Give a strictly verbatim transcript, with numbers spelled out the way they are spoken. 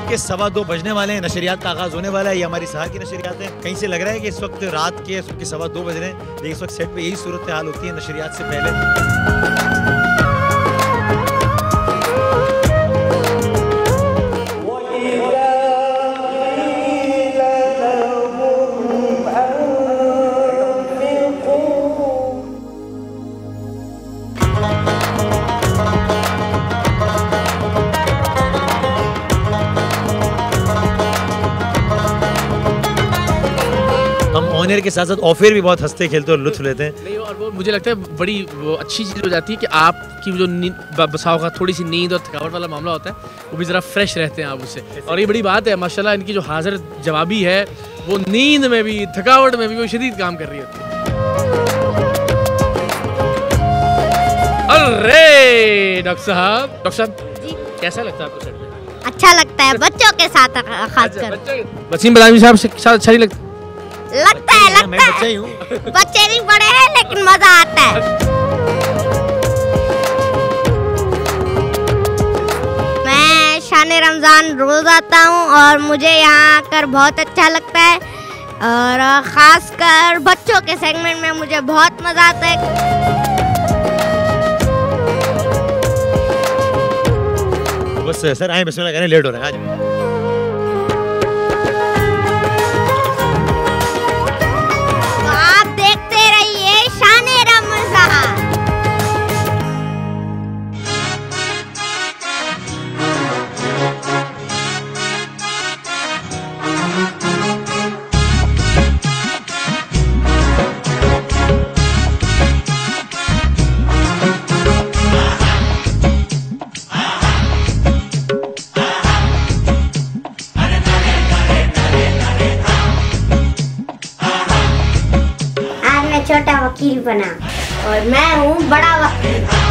के सवा दो बजने वाले हैं, नशरियात का आगाज होने वाला है। ये हमारी शहर की नशरियात है। कहीं से लग रहा है कि इस वक्त रात के इस वक्त सवा दो बज रहे हैं, लेकिन इस वक्त सेट पे यही सूरत हाल होती है नशरियात से पहले। हम ऑनर के साथ साथ ऑफेयर भी बहुत हंसते खेलते और लुत्फ लेते हैं। नहीं, और वो मुझे लगता है बड़ी वो अच्छी चीज़ हो जाती है कि आपकी जो बसाव का थोड़ी सी नींद और थकावट वाला मामला होता है वो भी ज़रा फ्रेश रहते हैं आप उससे। और ये बड़ी बात है माशाल्लाह, इनकी जो हाजिर जवाबी है वो नींद में भी थकावट में भी वो शदीद काम कर रही होती है। अरे डॉक्टर साहब, डॉक्टर साहब जी कैसा लगता है आपको सेट में? अच्छा लगता है बच्चों के साथ खासकर। वसीम बदामी साहब से साथ अच्छा नहीं लगता? लगता है लगता मैं है बच्चा ही हूँ। बच्चे नहीं बड़े हैं लेकिन मजा आता है। मैं शान रमज़ान रोज आता हूँ और मुझे यहाँ आकर बहुत अच्छा लगता है और खासकर बच्चों के सेगमेंट में मुझे बहुत मजा आता है। बस सर आए बिस्मिल्लाह करें, लेट हो रहा है आज। छोटा वकील बना और मैं हूँ बड़ा वकील।